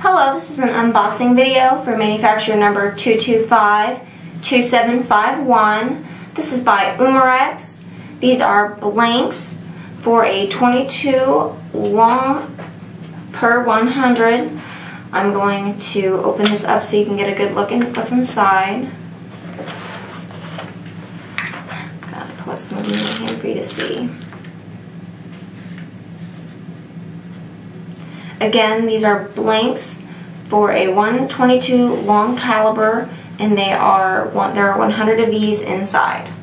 Hello, this is an unboxing video for manufacturer number 2252751. This is by Umarex. These are blanks for a 22 long per 100. I'm going to open this up so you can get a good look at what's inside. Gotta put some of them in here for you to see. Again, these are blanks for a 122 long caliber, and there are 100 of these inside.